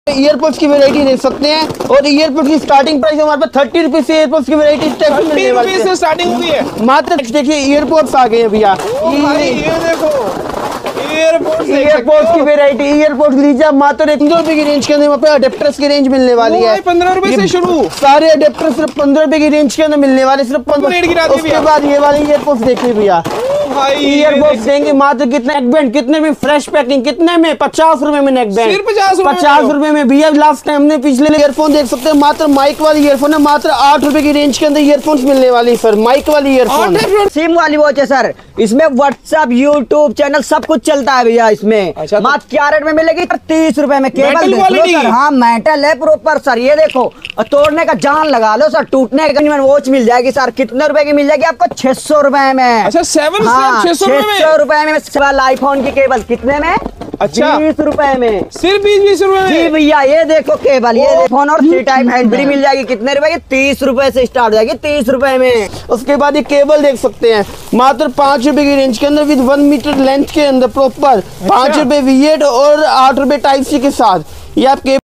ईयरपोड्स की वैरायटी देख सकते हैं और ईयरपोड्स की स्टार्टिंग प्राइस हमारे पास 30 रुपीज से ईयरपोड्स की वैरायटी मिलने वाली है। स्टार्टिंग हुई है मात्र। देखिए ईयरपोड्स आ गए हैं भैया, ये देखो ईयरपोड्स की वैरायटी। ईयरपोड्स लीजिए मात्र 15 रुपए की रेंज के अंदर वहाँ पे अडेप्टर्स की रेंज मिलने वाली है। 15 रुपए से शुरू, सारे अडेप्टर सिर्फ 15 रुपए की रेंज के अंदर मिलने वाले, सिर्फ 15। उसके बाद ये वाले ईयरपोड्स देखिए भैया, ईयरबड्स देंगे मात्र कितने, नेकबैंड कितने में, फ्रेश पैकिंग कितने में, 50 रुपए में नेकबैंड, 50 रुपए में भैया। लास्ट टाइम हमने पिछले ईयरफोन देख सकते हैं, मात्र माइक वाली ईयरफोन है, मात्र 8 रुपए की रेंज के अंदर ईयरफोन्स मिलने वाली सर। माइक वाली ईयरफोन, सिम वाली वॉच है सर, इसमें व्हाट्सएप, यूट्यूब चैनल सब कुछ चलता है भैया इसमें। अच्छा, मात्र क्या रेट में मिलेगी? 30 रुपए में। केबल सर, हाँ मेटल है प्रॉपर सर, ये देखो तोड़ने का जान लगा लो सर, टूटने का वॉच मिल जाएगी सर। कितने रुपए की मिल जाएगी आपको? 600 रुपए में। अच्छा 600 रुपए में। आईफोन की केबल कितने में? अच्छा 20 रुपए में, सिर्फ 20 रुपए में। जी भैया ये देखो केबल, ये फोन और सी टाइप हैंड फ्री मिल जाएगी। कितने रुपए की? 30 रुपए से स्टार्ट हो जाएगी, 30 रुपए में। उसके बाद ये केबल देख सकते हैं मात्र 5 रुपए की रेंज के अंदर विद 1 मीटर लेंथ के अंदर प्रॉपर। 5 रुपए V8 और 8 रुपए टाइप सी के साथ ये आप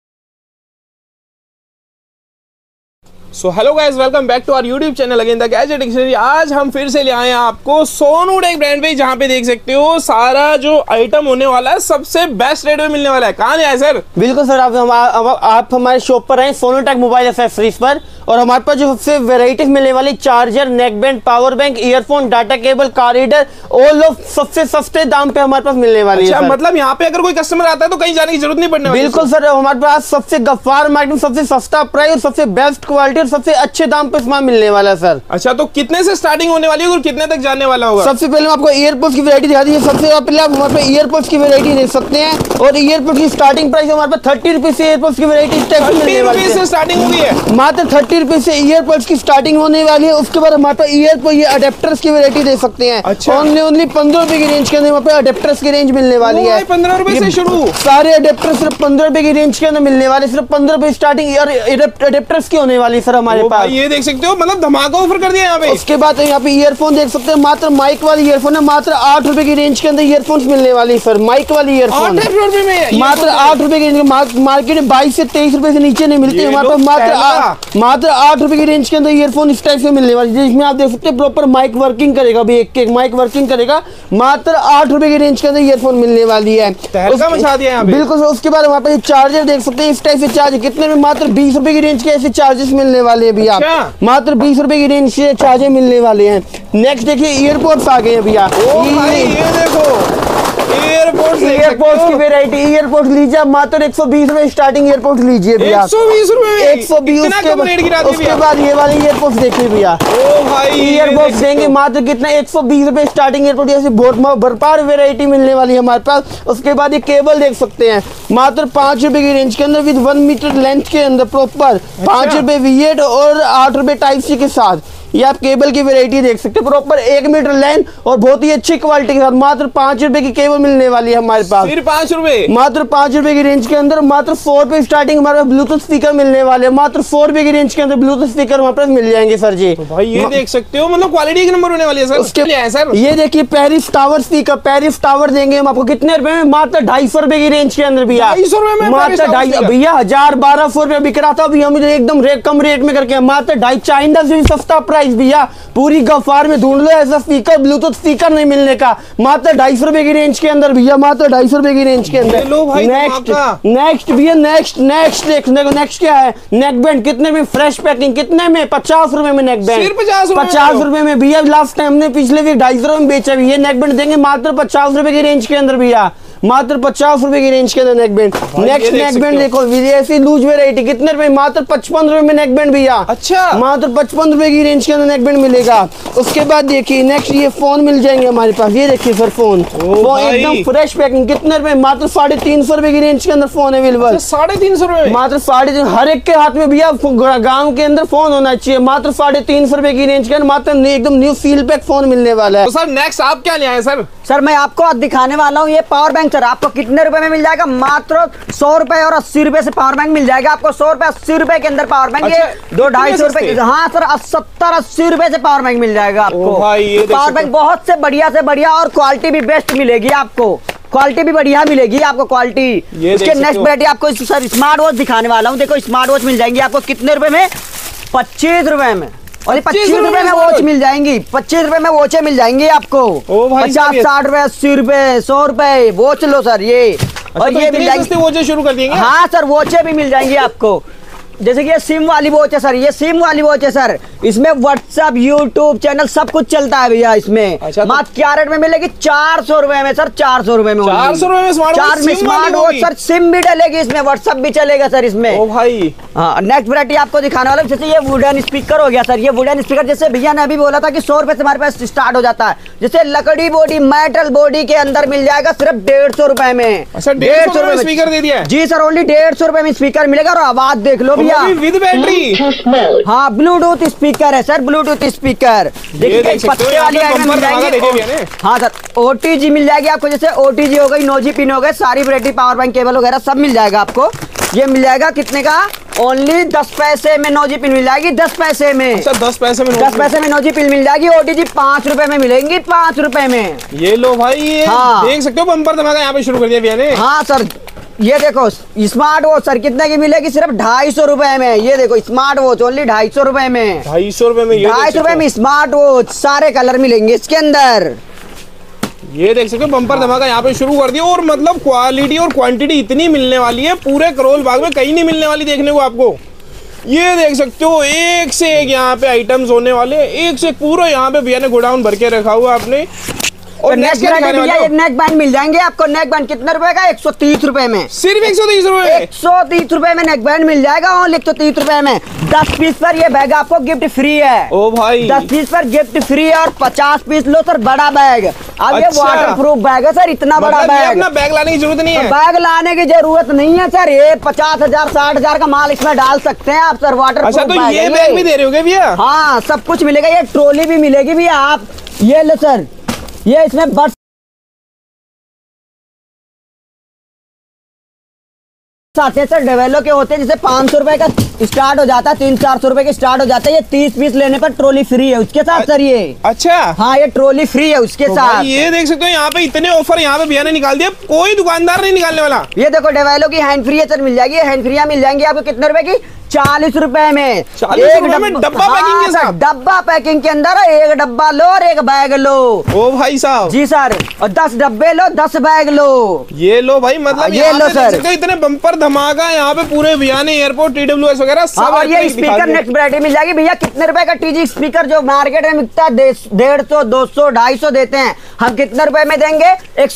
so hello guys, welcome back to our YouTube channel again the gadget dictionary. आज हम फिर से ले आए हैं आपको सोनू टेक ब्रांड पे, जहाँ पे देख सकते हो सारा जो आइटम होने वाला है सबसे बेस्ट रेट में मिलने वाला है। कहाँ ले आए सर? बिल्कुल सर, आप हमारे शॉप पर आए सोनू टेक मोबाइल एक्सेसरीज पर, और हमारे पास जो सबसे वेराइटीज मिलने वाली, charger, neckband, power bank, earphone, data cable, car reader, all of सबसे सस्ते दाम पे हमारे पास मिलने वाली है। मतलब यहाँ पे अगर कोई कस्टमर आता है तो कहीं जाने की जरूरत नहीं पड़ने वाली। बिल्कुल सर, हमारे पास सबसे गफ्फार मार्केट में सबसे सस्ता प्राइस और सबसे बेस्ट क्वालिटी और सबसे अच्छे दाम पे सामान मिलने वाला है सर। अच्छा, तो कितने से स्टार्टिंग होने वाली है और कितने तक जाने वाला होगा? सबसे पहले आपको ईयरपोड्स की वैरायटी दिखा दी है। सबसे पहले आप हमारे पास ईयरपोड्स की वैरायटी देख सकते हैं और ईयरपोड्स की स्टार्टिंग प्राइस हमारे पास 30 रुपीज से ईयरपोड्स की वैरायटी मिलने वाली है। स्टार्टिंग हुई है मात्र 30 रुपीज से ईयरपोड्स की स्टार्टिंग होने वाली है। उसके बाद हमारे पास ईयरपोड, ये अडेप्टर्स की वैरायटी दे सकते हैं। अच्छा, ओनली 15 रुपए की रेंज के अंदर हमारे पास अडेप्टर्स की रेंज मिलने वाली है। 15 रुपए से शुरू, सारे अडेप्टर सिर्फ 15 रुपए की रेंज के अंदर मिलने वाले, सिर्फ 15 रुपए स्टार्टिंग अडेप्टर्स की होने वाली सर हमारे पास। ये देख सकते हो, मतलब धमाका ऑफर कर दिया यहाँ पे। उसके बाद यहाँ पे ईयरफोन देख सकते हैं, मात्र माइक वाली ईयरफोन है, मात्र 8 रुपए की रेंज के अंदर ईयरफोन्स मिलने वाली सर। माइक वाली ईयरफोन मात्र 8 रुपए की, मार्केट में 22 से 23 रुपए से नीचे नहीं मिलती, हमारे पास मात्र 8 रुपए की रेंज के अंदर ईयरफोन इस टाइप से मिलने वाली, जिसमें आप देख सकते हैं प्रॉपर माइक वर्किंग करेगा, भी एक माइक वर्किंग करेगा। मात्र 8 रुपए की रेंज के अंदर ईयरफोन मिलने वाली है। बिल्कुल सर। उसके बाद हमारे पास चार्जर देख सकते हैं, इस टाइप से चार्जर कितने में? मात्र 20 रुपए की रेंज के ऐसे चार्जेस मिलने वाले हैं भैया। मात्र 20 रुपए की रेंज से चार्जर मिलने वाले हैं। नेक्स्ट देखिए ईयरपोड्स आ गए हैं भैया, ये देखो ईयरपोड्स की वैरायटी। ईयरपोड्स लीजिए मात्र 120 रुपए स्टार्टिंग ईयरपोड्स लीजिए भैया, 120 रुपए, 120। उसके बाद ये वाले ईयरपोड्स देखिए भैया, ईयरपोड्स देंगे मात्र कितना, 120 रुपए स्टार्टिंग ईयरपोड। ऐसी बहुत भरपूर वैरायटी मिलने वाली है हमारे पास। उसके बाद ये केबल देख सकते हैं, मात्र 5 रुपए की रेंज के अंदर विद 1 मीटर लेंथ के अंदर प्रॉपर। 5 रुपए V8 और 8 रुपए टाइप सी के साथ ये आप केबल की वैरायटी देख सकते हैं, प्रॉपर 1 मीटर लेंथ और बहुत ही अच्छी क्वालिटी के साथ। मात्र 5 रुपए की केबल मिलने वाली है हमारे पास, सिर्फ 5 रुपए, मात्र 5 रुपए की रेंज के अंदर। मात्र 100 रुपए स्टार्टिंग हमारे पास ब्लूटूथ स्पीकर मिलने वाले हैं, मात्र 100 रुपए की रेंज के अंदर ब्लूटूथ स्पीकर हमारे पास मिल जाएंगे सर जी। तो भाई ये देख सकते हो, मतलब क्वालिटी एक नंबर होने वाली है सर। उसके लिए है सर, ये देखिए Paris tower speaker, Paris tower देंगे हम आपको कितने रुपए में? मात्र 250 रुपए की रेंज के अंदर भैया, 250 रुपए में। मात्र 250 भैया, 1000-1200 रुपए बिक रहा था, अभी हम एकदम कम रेट में करके मात्र 250। चाइना से भी सस्ता प्राइस भैया, पूरी गफ्फार में ढूंढ लो ऐसा स्पीकर, ब्लूटूथ स्पीकर नहीं मिलने का। मात्र 250 रुपए की रेंज के अंदर भैया, मात्र 250 रुपए की रेंज के अंदर। नेक्स्ट भैया, नेक्स्ट क्या है? नेकबैंड कितने में? फ्रेश पैकिंग कितने में? 50 रुपए में नेकबैंड, 50 रुपए में भैया। लास्ट टाइम हमने पिछले वीक 250 रुपए में बेचा भी। ये नेकबैंड देंगे मात्र 50 रुपए की रेंज के अंदर भैया, मात्र 50 रुपए की रेंज के अंदर नेकबैंड। नेक्स्ट नेकबैंड देखो, विदेशी लूज वैरायटी कितने रुपए? मात्र 55 रुपए में नेकबैंड भैया। अच्छा, मात्र 55 रुपए की रेंज के अंदर नेकबैंड मिलेगा। उसके बाद देखिए नेक्स्ट ये फोन मिल जाएंगे हमारे पास। ये देखिए सर फोन एकदम फ्रेश पैकिंग कितने रुपए? मात्र 350 रुपए की रेंज के अंदर फोन अवेलेबल। 350 रुपए मात्र 350, हर एक के हाथ में भैया गाँव के अंदर फोन होना चाहिए। मात्र 350 रुपए की रेंज के अंदर मात्र एकदम न्यू सील पैक फोन मिलने वाला है। तो सर नेक्स्ट आप क्या ले आए सर? सर मैं आपको आज दिखाने वाला हूँ ये पावर बैंक सर। आपको कितने रुपए में मिल जाएगा? मात्र 100 रुपए और 80 रुपए से पावर बैंक मिल जाएगा आपको। 100 रुपए 80 रुपए के अंदर पावर बैंक। अच्छा, ये 200-250 रुपए, हाँ सर 70-80 रुपए से पावर बैंक मिल जाएगा आपको। पावर बैंक बहुत से बढ़िया और क्वालिटी भी बेस्ट मिलेगी आपको। क्वालिटी भी बढ़िया मिलेगी आपको क्वालिटी। उसके नेक्स्ट वैरायटी आपको सर स्मार्ट वॉच दिखाने वाला हूँ। देखो स्मार्ट वॉच मिल जाएंगी आपको कितने रुपए में? 25 रुपए में। और 25 रुपए में वॉच मिल जाएंगी। 25 रुपए में वॉचे मिल जाएंगी आपको। 50, 60 रुपए, 80 रुपए, 100 रुपए वॉच लो सर ये। और ये मिल जाएंगी वॉचे शुरू कर देंगे। हाँ सर वॉचे भी मिल जाएंगी आपको। जैसे कि ये सिम वाली वॉच है सर, ये सिम वाली वॉच है सर। इसमें व्हाट्सएप, यूट्यूब चैनल सब कुछ चलता है भैया इसमें। अच्छा, मात्र क्या रेट में मिलेगी? 400 रुपए में सर। 400 रुपए में 400 रुपए में स्मार्ट वॉच सर। सिम भी डलेगी इसमें, व्हाट्सएप भी चलेगा सर इसमें। ओ भाई हाँ नेक्स्ट वैरायटी आपको दिखाने वाला। जैसे ये वुडन स्पीकर हो गया सर। ये वुडन स्पीकर जैसे भैया ने अभी बोला था कि 100 रुपए से हमारे पास स्टार्ट हो जाता है। जैसे लकड़ी बॉडी, मेटल बॉडी के अंदर मिल जाएगा सिर्फ 150 रुपए में। अच्छा 150 रुपए स्पीकर दे दिया है? जी सर ओनली 150 रुपए में स्पीकर मिलेगा। और आवाज देख लो भैया, विद बैटरी। हाँ ब्लूटूथ स्पीकर है सर, ब्लूटूथ स्पीकर। देखिए पत्ते वाली आइटम मिल जाएगी। हाँ सर OTG मिल जाएगी आपको। जैसे OTG हो गई, नोजी पिन हो गए, सारी वैरायटी पावर बैंक केबल वगैरह सब मिल जाएगा आपको। ये मिल जाएगा कितने का? ओनली 10 पैसे में नोजी पिन मिल जाएगी। 10 पैसे में। अच्छा 10 पैसे में 10 पैसे में नोजी पिन मिल जाएगी। OTG 5 रुपए में मिलेंगी। 5 रुपए में। ये लो भाई ये देख सकते हो बम्पर धमाका यहाँ पे शुरू कर दिया भैया ने। हाँ सर ये देखो स्मार्ट वॉच सर कितने की मिलेगी? सिर्फ 250 रुपए में। ये देखो स्मार्ट वॉच ओनली 250 रुपए में। 250 रुपए में 250 रुपए में स्मार्ट वॉच। सारे कलर मिलेंगे इसके अंदर। ये देख सकते हो बम्पर धमाका यहाँ पे शुरू कर दिया। और मतलब क्वालिटी और क्वांटिटी इतनी मिलने वाली है पूरे करोल बाग में, कहीं नहीं मिलने वाली देखने को आपको। ये देख सकते हो एक से एक यहाँ पे आइटम्स होने वाले, एक से एक पूरा यहाँ पे भैया ने गोडाउन भर के रखा हुआ आपने। और नेक्स्ट भैया नेक बैंड मिल जाएंगे आपको। नेक बैंड कितने रुपए का? 130 रुपए में। सिर्फ 130 रुपए? 130 रुपए में नेक बैंड मिल जाएगा। और 130 रुपए में 10 पीस पर ये बैग आपको गिफ्ट फ्री है। ओ भाई 10 पीस पर गिफ्ट फ्री है। और 50 पीस लो सर बड़ा बैग। अब ये अच्छा। वाटर प्रूफ बैग है सर, इतना बड़ा बैग। अपना बैग लाने की जरूरत नहीं है। बैग लाने की जरूरत नहीं है सर। ये 50,000 60,000 का माल इसमें डाल सकते हैं आप सर। वाटर अच्छा तो ये बैग भी दे रहे हो भैया? हाँ सब कुछ मिलेगा। ये ट्रॉली भी मिलेगी भैया। आप ये लो सर, ये इसमें बस आते हैं सर डेवेलो के होते हैं। जैसे 500 रुपए का स्टार्ट हो जाता है, 300-400 रुपए के स्टार्ट हो जाता है। ये 30 पीस लेने पर ट्रॉली फ्री है उसके साथ सर ये। अच्छा हाँ ये ट्रॉली फ्री है उसके तो साथ। ये देख सकते हो यहाँ पे इतने ऑफर यहाँ पे भैया ने निकाल दिया, कोई दुकानदार नहीं निकालने वाला। ये देखो डेवेलो की हैंड फ्री है सर मिल जाएगी। हैंड फ्री मिल जाएंगी आपको कितने रुपए की? 40 रुपए में। 40 रुपए में डब्बा पैकिंग के साथ? डब्बा पैकिंग के अंदर एक डब्बा लो और एक बैग लो। ओ भाई साहब जी सर। और 10 डब्बे लो 10 बैग लो। ये लो भाई मतलब ये लो सर। इतने बम्पर धमाका यहाँ पे पूरे भैया ने एयरपोर्ट TWS वगैरह सब। और ये स्पीकर नेक्स्ट वैरायटी मिल जाएगी भैया। कितने रुपए का TG स्पीकर जो मार्केट में मिलता है 150, 200, 250 देते हैं, हम कितने रुपए में देंगे?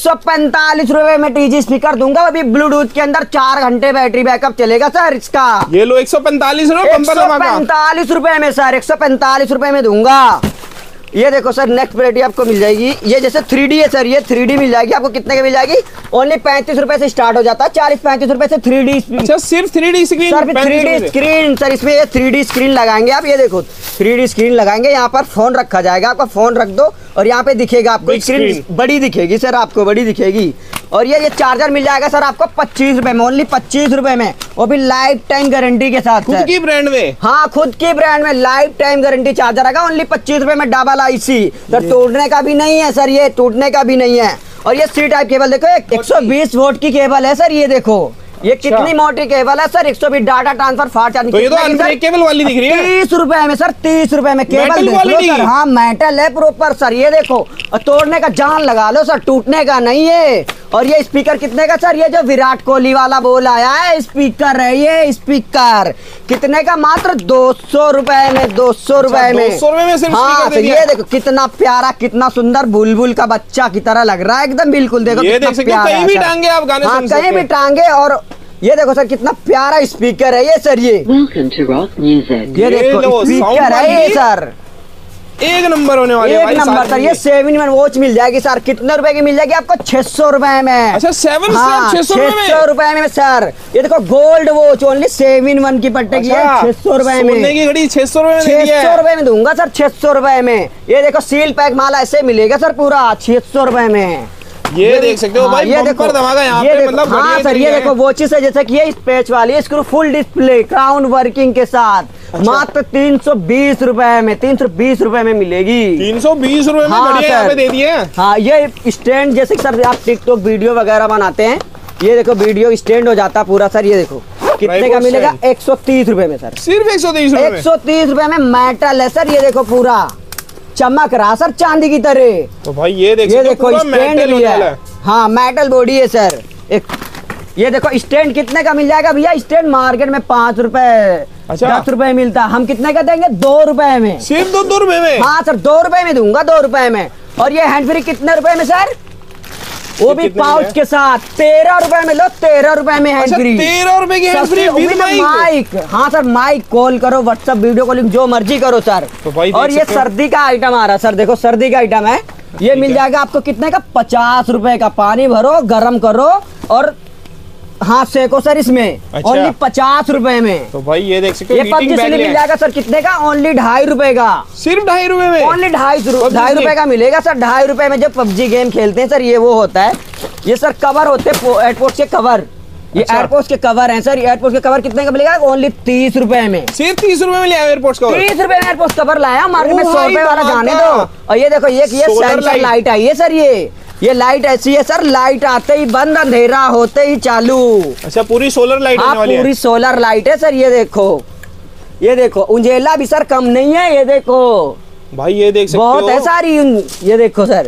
145 रुपए में TG स्पीकर दूंगा। अभी ब्लूटूथ के अंदर 4 घंटे बैटरी बैकअप चलेगा सर इसका। ये लो 145 रुपए 145 रुपए में सर। 145 रुपए में दूंगा। ये देखो सर नेक्स्ट वैरायटी आपको मिल जाएगी। ये जैसे 3D है सर, ये 3D मिल जाएगी आपको। कितने की मिल जाएगी? ओनली 35 रुपए से स्टार्ट हो जाता है। 40-35 रुपए से 3D। अच्छा सिर्फ 3D screen sir? 3D screen sir. इसमें ये 3D स्क्रीन लगाएंगे आप। ये देखो 3D स्क्रीन लगाएंगे। यहाँ पर फोन रखा जाएगा आपका। फोन रख दो और यहाँ पे दिखेगा आपको स्क्रीन बड़ी दिखेगी सर, आपको बड़ी दिखेगी। और ये चार्जर मिल जाएगा सर आपको 25 रुपए में। ओनली 25 रुपए में। वो भी लाइफ टाइम गारंटी के साथ। खुद की ब्रांड में? हाँ खुद की ब्रांड में लाइफ टाइम गारंटी चार्जर आएगा। ओनली 25 रुपए में। डबल IC सर, तोड़ने का भी नहीं है सर, ये टूटने का भी नहीं है। और ये C टाइप केबल देखो 120 वोल्ट की केबल है सर। ये देखो ये कितनी मोटी केबल है sir. 120 data transfer fast charging. तो ये तो अनब्रेकेबल वाली दिख रही है। 30 रुपए में सर। 30 रुपए में केबल देख लो सर। हाँ मेटल है प्रॉपर सर। ये देखो तोड़ने का जान लगा लो सर, टूटने का नहीं है। और ये स्पीकर कितने का सर? ये जो विराट कोहली वाला बोल आया है स्पीकर है ये स्पीकर। कितने का? मात्र 200 रुपए में। 200 रुपए में। 200 रुपए में सिर्फ हाँ तो ये देखो कितना प्यारा, कितना सुंदर, बुलबुल का बच्चा की तरह लग रहा है एकदम। बिल्कुल देखो ये देख सकते हो कहीं भी टांगे आप गाने सुन सकते हैं। कहीं भी टांगे। और ये देखो सर कितना प्यारा स्पीकर है ये सर। ये ये देखो स्पीकर है ये सर। एक नंबर होने वाले। एक नंबर सर। ये 7-in-1 वॉच मिल जाएगी सर। कितने रुपए की मिल जाएगी आपको? 600 रुपए में। अच्छा 600 रुपए में सर। ये देखो गोल्ड वॉच ओनली 7-in-1 की पट्टे की है। 600 रुपए में। सोने की घड़ी 600 रुपए में। 600 रुपए में दूंगा सर। 600 रुपए में। ये देखो सील पैक माल ऐसे मिलेगा सर पूरा 600 रुपए में। ये देख सकते हो भाई, ये देखो धमाका यहाँ ये पे, मतलब हाँ सर, ये देखो वॉचेस है जैसे कि ये स्पेच वाली screw full display crown working के साथ मात्र 320 रुपए में, 320 रुपए में मिलेगी। 320 रुपए में हाँ बढ़िया यहाँ पे दे दिए। हाँ, ये स्टैंड जैसे सर आप टिकटॉक वीडियो वगैरह बनाते हैं, ये देखो वीडियो स्टैंड हो जाता पूरा सर। ये देखो कितने का मिलेगा, 130 रुपए में सर, सिर्फ 130 रुपए में। 130 रुपए में मेटल है सर। ये देखो पूरा चमक रहा सर चांदी की तरह। तो भाई ये देखो स्टैंड भी है, हाँ मेटल बॉडी है सर। एक ये देखो स्टैंड कितने का मिल जाएगा भैया, स्टैंड मार्केट में 5 रुपए 10 रुपए मिलता, हम कितने का देंगे, 2 रुपए में, सिर्फ 2 रुपए में। हाँ सर 2 रुपए में दूंगा, 2 रुपए में। और ये हैंड फ्री कितने रुपए में सर, वो भी पाउच के साथ 13 रुपए में लो, 13 रुपए में हैंड फ्री। 13 रुपए की हैंड फ्री विद माइक। हाँ सर माइक कॉल करो, व्हाट्सएप वीडियो कॉलिंग जो मर्जी करो सर। तो और ये सर्दी का आइटम आ रहा है सर, देखो सर्दी का आइटम है, ये मिल जाएगा आपको कितने का, 50 रुपए का। पानी भरो गर्म करो और हाथ सेको सर इसमें, ओनली 50 रुपए में। तो भाई ये देख सकते हो, ये पबजी से मिल जाएगा सर कितने का, ओनली 2.5 रुपए का, सिर्फ 2.5 रुपए में, ओनली 2.5 रुपए का मिलेगा सर। 2.5 रुपए में जब पबजी गेम खेलते हैं सर, ये वो होता है, ये सर कवर होते हैं एयरपोर्ट के कवर, ये एयरपोर्ट के कवर हैं सर। एयरपोर्ट के कवर कितने का मिलेगा, ओनली 30 रुपए में, सिर्फ 30 रुपए में लिया एयरपोर्ट कवर, 30 रुपए में एयरपोर्ट कवर लाया, मार्केट में 100 रुपए वाला जाने दो। और ये देखो ये सेंसर लाइट आई है सर, ये लाइट ऐसी है सर, लाइट आते ही बंद, अंधेरा होते ही चालू। अच्छा पूरी सोलर लाइट होने वाली है, पूरी सोलर लाइट है सर। ये देखो उंजेला भी सर कम नहीं है, ये देखो भाई, ये देख सकते बहुत है सारी, ये देखो सर।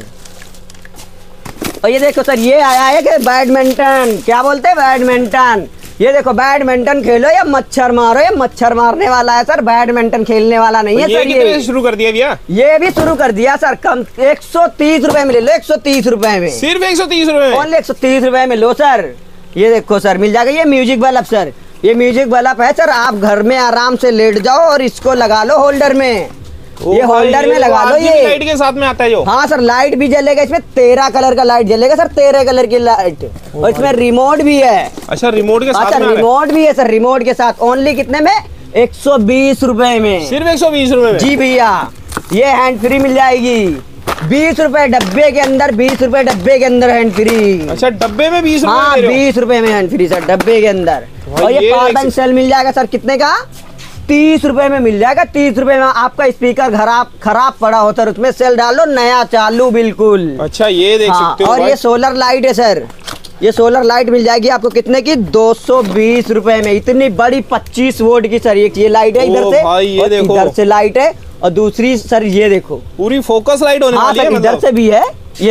और ये देखो सर, ये आया है कि बैडमिंटन, क्या बोलते हैं बैडमिंटन, ये देखो बैडमिंटन खेलो या मच्छर मारो, ये मच्छर मारने वाला है सर, बैडमिंटन खेलने वाला नहीं है सर। ये शुरू कर दिया भैया, ये भी शुरू कर दिया सर, कम 130 रुपए में ले लो, 130 रुपए में, सिर्फ 130 रुपए में, ओनली 130 रुपए में लो सर। ये देखो सर मिल जाएगा, ये म्यूजिक बल्ब सर, ये म्यूजिक बल्ब है सर, आप घर में आराम से लेट जाओ और इसको लगा लो होल्डर में, ये होल्डर में लगा लो, ये लाइट के साथ में आता है जो। हाँ सर लाइट भी जलेगा इसमें, 13 कलर का लाइट जलेगा सर, 13 कलर की लाइट, और इसमें रिमोट भी है। अच्छा रिमोट के साथ, अच्छा रिमोट भी है सर, रिमोट के साथ ओनली कितने में, 120 रुपए में, सिर्फ 120 रुपए में। जी भैया, ये हैंड फ्री मिल जाएगी 20 रुपए डब्बे के अंदर, 20 रुपए डब्बे के अंदर हैंड फ्री। अच्छा डब्बे में 20 रुपए? हाँ 20 रुपए में हैंड फ्री सर डब्बे के अंदर। और ये पावर बैंक सेल मिल जाएगा सर कितने का, 30 रुपए में मिल जाएगा। 30 रुपए में आपका स्पीकर खराब पड़ा होता है, उसमें सेल डालो, नया चालू बिल्कुल। अच्छा ये देख सकते हो। और ये सोलर लाइट है सर, ये सोलर लाइट मिल जाएगी आपको कितने की, 220 रुपए में, इतनी बड़ी 25 वोल्ट की सर ये लाइट है इधर से, और इधर से लाइट है, और दूसरी सर ये देखो पूरी फोकस लाइट होने वाली है, इधर से भी है, ये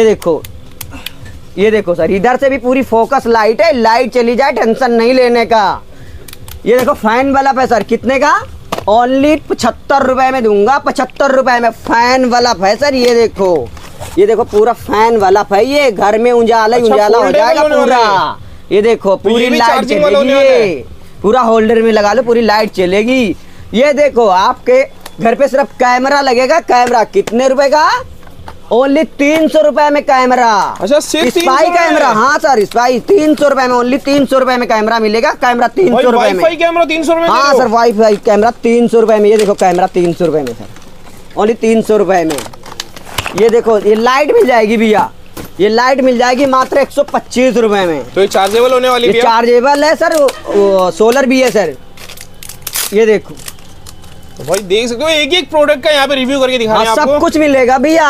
देखो सर, इधर से भी पूरी फोकस लाइट है, लाइट चली जाए टेंशन नहीं लेने का। ये देखो फैन बल्ब है सर कितने का, ओनली 75 रुपए में दूंगा, 75 रुपए में फैन बल्ब है सर। ये देखो पूरा फैन बल्ब है, ये घर में उजाला उजाला हो जाएगा पूरा। ये देखो पूरी लाइट चलेगी, पूरा होल्डर में लगा लो, पूरी लाइट चलेगी। ये देखो आपके घर पे सिर्फ कैमरा लगेगा, कैमरा कितने रुपए का, ओनली 300 रुपए में कैमरा। अच्छा सिर्फ स्पाई कैमरा, हाँ सर स्पाई 300 रुपए में, ओनली 300 रुपए में कैमरा मिलेगा, कैमरा 300 रुपए में, वाईफाई कैमरा 300 रुपए में, हाँ सर वाईफाई कैमरा 300 रुपए में। ये देखो कैमरा 300 रुपए में सर, ओनली 300 रुपए में। ये देखो ये लाइट मिल जाएगी भैया, ये लाइट मिल जाएगी मात्र 125 रुपए में। तो ये चार्जेबल होने वाली है, चार्जेबल है सर, सोलर भी है सर। ये देखो तो भाई देख सकते हो, एक प्रोडक्ट का यहाँ पे रिव्यू करके दिखा रहे हैं आपको, सब कुछ मिलेगा भैया।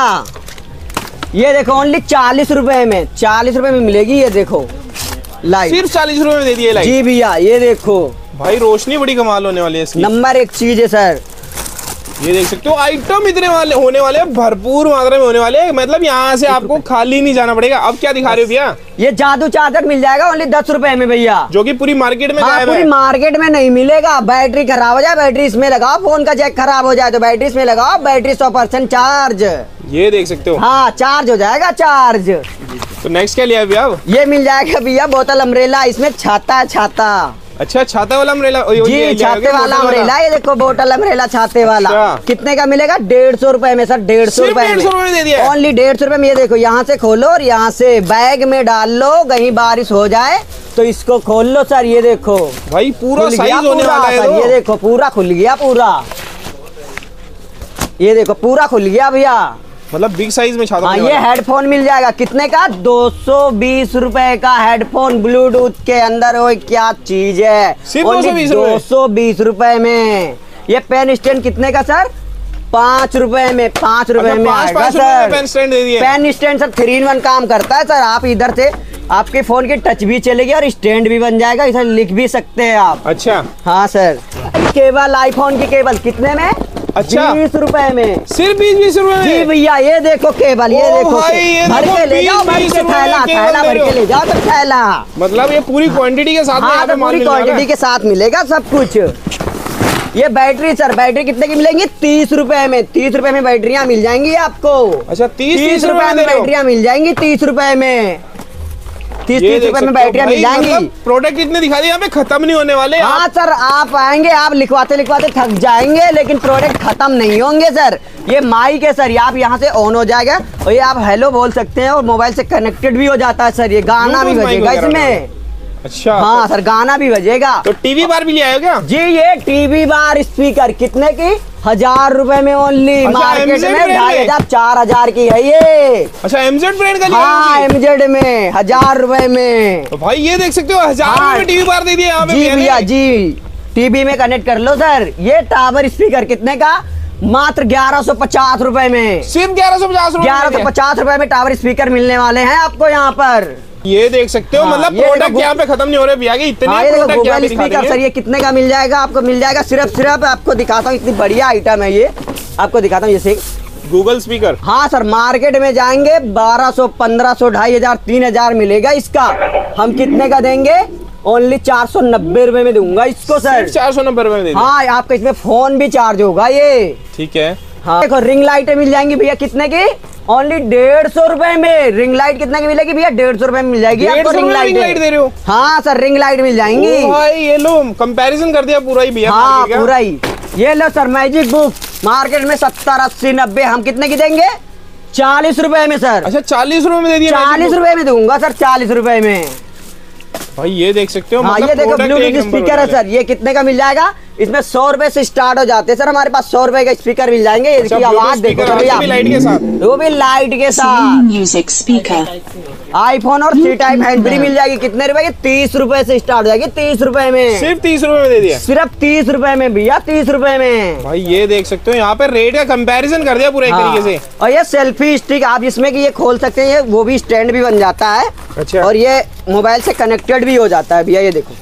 ये देखो ओनली 40 रुपए में, 40 रुपए में मिलेगी। ये देखो लाइट सिर्फ 40 रुपए में दे दिए लाइट। जी भैया ये देखो भाई रोशनी बड़ी कमाल होने वाली है इसकी, नंबर 1 चीज है सर। ये देख सकते हो आइटम इतने होने वाले हैं, भरपूर मात्रा में होने वाले हैं, मतलब यहाँ से आपको खाली नहीं जाना पड़ेगा। अब क्या दिखा रहे हो भैया, ये जादू चार्जर मिल जाएगा ओनली 10 रुपए में भैया, जो कि पूरी मार्केट में हाँ, पूरी मार्केट में नहीं मिलेगा। बैटरी खराब हो जाए बैटरी इसमें लगाओ, फोन का जैक खराब हो जाए तो बैटरी इसमें लगाओ, बैटरी 100% चार्ज। ये देख सकते हो, हाँ चार्ज हो जाएगा चार्ज। तो नेक्स्ट क्या लिया भैया, ये मिल जाएगा भैया बोतल अम्ब्रेला, इसमें छाता है छाता। अच्छा छाता वाला अम्ब्रेला, जी छाते वाला अम्ब्रेला, ये देखो बोतल अम्ब्रेला छाते वाला। कितने का मिलेगा, 150 रुपए में सर, 150 रुपए में, दे दिया ओनली 150 रुपए में। ये देखो यहाँ से खोलो और यहाँ से बैग में डाल लो, कहीं बारिश हो जाए तो इसको खोल लो सर। ये देखो भाई पूरा साइज होने वाला है, ये देखो पूरा खुल गया पूरा, ये देखो पूरा खुल गया भैया। मतलब बिग साइज में छाता। हाँ, ये हेडफोन मिल जाएगा कितने का? 220 रुपए का हेडफोन ब्लूटूथ के अंदर। वो क्या चीज है, सिर्फ 220 रुपए में। ये पेन स्टैंड कितने का सर? 5 रुपए में, 5 रुपए में आएगा सर। पेन स्टैंड दे दिए। पेन स्टैंड सर 3-in-1 काम करता है सर। आप इधर से आपके फोन की टच भी चलेगी और स्टैंड भी बन जाएगा, इसे लिख भी सकते हैं आप। अच्छा हाँ सर। केबल, आईफोन की केबल कितने में? अच्छा 20 रुपए में। सिर्फ 20 रुपए में? जी भैया, ये देखो केबल, ये देखो भर के ले जाओ, भर के थैला भर के ले जाओ तो थैला। मतलब ये पूरी क्वांटिटी के साथ? हाँ, तो पूरी क्वांटिटी के साथ मिलेगा सब कुछ। ये बैटरी सर, बैटरी कितने की मिलेंगी? 30 रुपए में। 30 रुपए में बैटरियां मिल जाएंगी आपको। अच्छा 30 रुपए में बैटरियां मिल जाएंगी। 30 रुपए में 30 रुपए में बैटरियां मिल जाएंगी। मतलब प्रोडक्ट इतने दिखा दिए, यहाँ पे खत्म नहीं होने वाले। हाँ सर, आप आएंगे, आप लिखवाते लिखवाते थक जाएंगे, लेकिन प्रोडक्ट खत्म नहीं होंगे सर। ये माइक है सर, ये आप यहाँ से ऑन हो जाएगा और ये आप हेलो बोल सकते हैं और मोबाइल से कनेक्टेड भी हो जाता है सर। ये गाना भी बजेगा इसमें। अच्छा हाँ सर, गाना भी बजेगा। तो टीवी बार भी ले आए क्या? जी, ये टीवी बार स्पीकर कितने की? 1000 रुपए में ओनली। मार्केट में 2500 4000 की है ये। अच्छा MZ ब्रांड का? हाँ, MZ में 1000 रुपए में। तो भाई ये देख सकते हो 1000 रुपए में टीवी बार दे दिए यहाँ पे। जी भैया जी, टीवी में कनेक्ट कर लो सर। ये टावर स्पीकर कितने का? मात्र 1150 रुपए में। सिर्फ 1150 रुपए? 1150 रुपए में टावर स्पीकर मिलने वाले हैं आपको यहाँ पर। ये देख सकते हो। हाँ, मतलब प्रोडक्ट यहाँ पे खत्म नहीं हो रहे भैया के इतने। हाँ, ये देखो गूगल स्पीकर सर, ये कितने का मिल जाएगा आपको? मिल जाएगा सिर्फ आपको दिखाता हूँ, इतनी बढ़िया आइटम है ये। आपको दिखाता हूँ जैसे गूगल स्पीकर। हाँ सर, मार्केट में जाएंगे 1200, 1500, 2500, 3000 मिलेगा इसका। हम कितने का देंगे? ओनली 490 रुपए में दूंगा इसको सर। 490 रुपए में? हाँ, आपका इसमें फोन भी चार्ज होगा ये। ठीक है। हाँ, देखो रिंग लाइटें मिल जाएंगी भैया कितने की? ओनली 150 रुपए में। रिंग लाइट कितने की मिलेगी भैया? 150 रुपए में मिल जाएगी आपको रिंग लाइट दे रहे हो? हाँ सर, रिंग लाइट मिल जाएंगी। ओ भाई ये लो कंपैरिजन कर दिया पूरा ही भैया। हाँ पूरा ही। ये लो सर, मैजिक बुक मार्केट में 70, 80, 90, हम कितने की देंगे? 40 रुपए में सर। अच्छा 40 रुपए में दे दिया? 40 रुपए में दूंगा सर, 40 रुपए में। भाई ये देख सकते हो। हाँ, ये देखो ब्लूटूथ स्पीकर है सर, ये कितने का मिल जाएगा? इसमें 100 रुपए से स्टार्ट हो जाते हैं सर। हमारे पास 100 रुपए का स्पीकर मिल जाएंगे। इसकी आवाज देखो भैया, लाइट के साथ। वो भी लाइट के साथ। Music speaker. आईफोन और C टाइप हैंड फ्री मिल जाएगी। कितने रुपए की? 30 रुपए से स्टार्ट हो जाएगी। 30 रुपए में। सिर्फ 30 रुपए में दे दिया? सिर्फ 30 रुपए में भैया, 30 रुपए में। भाई ये देख सकते हो, यहाँ पे रेट का कंपैरिजन कर दिया पूरा एक तरीके से। और ये सेल्फी स्टिक आप इसमें कि ये खोल सकते हैं, ये वो भी स्टैंड भी बन जाता है। अच्छा। और ये मोबाइल से कनेक्टेड भी हो जाता है भैया। ये देखो,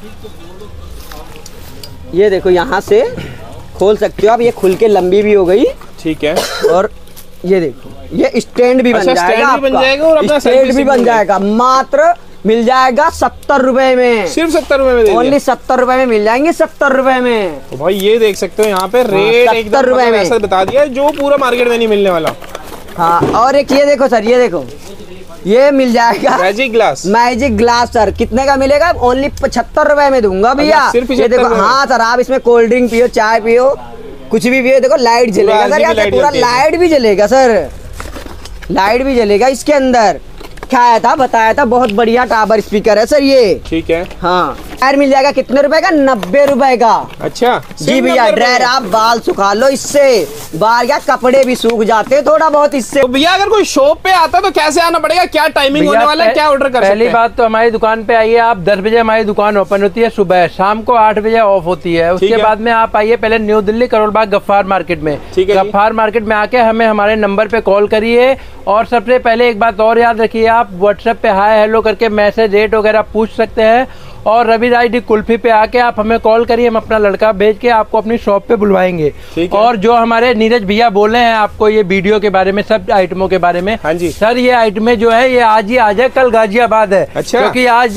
ये देखो यहाँ से खोल सकते हो आप। ये खुल के लंबी भी हो गई। ठीक है। और ये देखो, ये स्टैंड भी बन जाएगा स्टैंड भी बन जाएगा और अपना स्टैंड भी बन जाएगा। मात्र मिल जाएगा 70 रुपए में। सिर्फ 70 रुपए में? ओनली 70 रुपए में मिल जाएंगे। 70 रुपए में। तो भाई ये देख सकते हो यहाँ पे रेट 70 रुपए में ऐसा बता दिया जो पूरा मार्केट में नहीं मिलने वाला। हाँ, और एक ये देखो सर, ये देखो, ये मिल जाएगा magic glass. Magic glass sir कितने का मिलेगा? ओनली 75 रुपए में दूंगा भैया। सिर्फ ये देखो। हाँ सर, आप इसमें कोल्ड ड्रिंक पियो, चाय पियो, कुछ भी पियो। देखो लाइट जलेगा सर, यहाँ पूरा लाइट भी जलेगा सर। लाइट भी जलेगा इसके अंदर। दिखाया था, बताया था, बहुत बढ़िया टावर स्पीकर है सर ये। ठीक है। हाँ, ड्रायर मिल जाएगा कितने रुपए का? 90 रुपए का। अच्छा जी भैया, ड्रायर आप बाल सुखा लो इससे। बाल क्या, कपड़े भी सूख जाते हैं थोड़ा बहुत इससे। तो भैया अगर कोई शॉप पे आता तो कैसे आना पड़ेगा? क्या टाइमिंग होने वाला है? क्या ऑर्डर कर सकते हैं? पहली बात तो हमारी दुकान पे आइए आप। 10 बजे हमारी दुकान ओपन होती है सुबह, शाम को 8 बजे ऑफ होती है। उसके बाद में आप आइए पहले न्यू दिल्ली करोल बाग गफ्फार मार्केट में। गफ्फार मार्केट में आके हमें हमारे नंबर पे कॉल करिए। और सबसे पहले एक बात और याद रखिए, आप व्हाट्सएप पे हाय हेलो करके मैसेज रेट वगैरह पूछ सकते हैं। और रवि राइडी कुल्फी पे आके आप हमें कॉल करिए, हम अपना लड़का भेज के आपको अपनी शॉप पे बुलवाएंगे। और जो हमारे नीरज भैया बोले हैं आपको ये वीडियो के बारे में, सब आइटमों के बारे में। हाँ जी सर, ये आइटमें जो है ये आज ही आज है, कल गाजियाबाद है। अच्छा। क्योंकि आज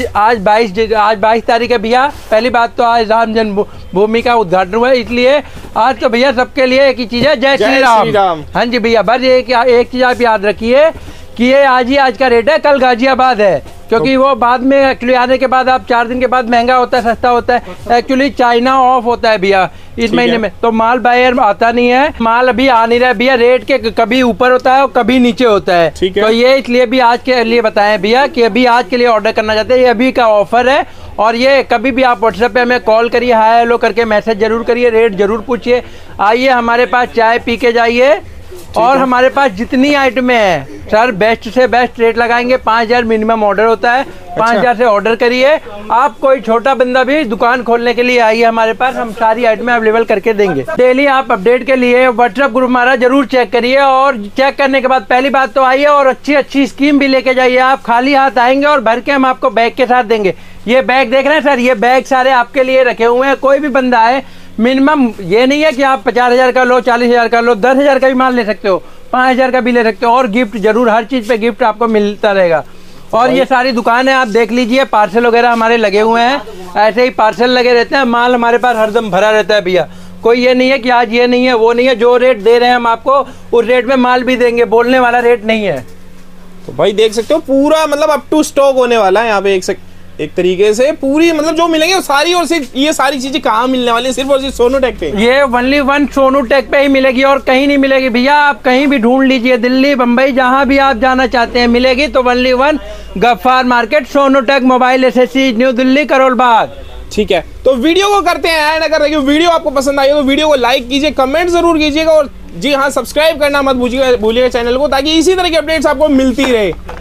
22 तारीख है भैया। पहली बात तो आज राम जन्मभूमि का उद्घाटन हुआ है, इसलिए आज तो भैया सबके लिए एक ही चीज है, जय श्री राम। हाँ जी भैया, बस एक चीज आप याद रखिए कि ये आज का रेट है, कल गाजियाबाद है। क्योंकि वो बाद में एक्चुअली आने के बाद आप 4 दिन के बाद महंगा होता है, सस्ता होता है। एक्चुअली चाइना ऑफ होता है भैया इस महीने में, तो माल बायर आता नहीं है। माल अभी आ नहीं रहा है भैया। रेट के कभी ऊपर होता है और कभी नीचे होता है। तो ये इसलिए भी आज के लिए बताएं भैया कि अभी आज के लिए ऑर्डर करना चाहते हैं, ये अभी का ऑफर है। और ये कभी भी आप व्हाट्सएप पे हमें कॉल करिए, हाय हेलो करके मैसेज जरूर करिए, रेट जरूर पूछिए। आइए हमारे पास चाय पी के जाइए और हमारे पास जितनी आइटमें हैं सर, बेस्ट से बेस्ट रेट लगाएंगे। 5000 मिनिमम ऑर्डर होता है। 5000 से ऑर्डर करिए। आप कोई छोटा बंदा भी दुकान खोलने के लिए आइए हमारे पास, हम सारी आइटमें अवेलेबल करके देंगे। डेली आप अपडेट के लिए व्हाट्सएप ग्रुप हमारा जरूर चेक करिए, और चेक करने के बाद पहली बात तो आइए और अच्छी अच्छी स्कीम भी लेके जाइए। आप खाली हाथ आएंगे और भर के हम आपको बैग के साथ देंगे। ये बैग देख रहे हैं सर, ये बैग सारे आपके लिए रखे हुए हैं। कोई भी बंदा आए, मिनिमम ये नहीं है कि आप 50,000 का लो, 40,000 का लो, 10,000 का भी माल ले सकते हो, 5,000 का भी ले सकते हो। और गिफ्ट जरूर, हर चीज पे गिफ्ट आपको मिलता रहेगा। और ये सारी दुकान है, आप देख लीजिए, पार्सल वगैरह हमारे लगे हुए हैं। ऐसे ही पार्सल लगे रहते हैं, माल हमारे पास हरदम भरा रहता है भैया। कोई ये नहीं है कि आज ये नहीं है वो नहीं है। जो रेट दे रहे हैं हम आपको, उस रेट में माल भी देंगे, बोलने वाला रेट नहीं है। तो भाई देख सकते हो पूरा मतलब अप टू स्टॉक होने वाला है यहाँ पे। एक तरीके से पूरी मतलब जो मिलेंगे वो सारी, और सिर्फ ये सारी चीजें कहाँ मिलने वाली है? सिर्फ और सिर्फ सोनू टेक पे। ये ओनली वन सोनू टेक पे ही मिलेगी और कहीं नहीं मिलेगी भैया। आप कहीं भी ढूंढ लीजिए, दिल्ली, बम्बई, जहाँ भी आप जाना चाहते हैं मिलेगी। तो only one Ghaffar market, Sonu tech, mobile accessories, new Delhi, Karol Bagh. ठीक है, तो वीडियो को करते हैं एंड। अगर वीडियो आपको पसंद आई हो तो वीडियो को लाइक कीजिए, कमेंट जरूर कीजिएगा, और जी हाँ, सब्सक्राइब करना मत भूलिएगा चैनल को, ताकि इसी तरह की अपडेट्स आपको मिलती रहे।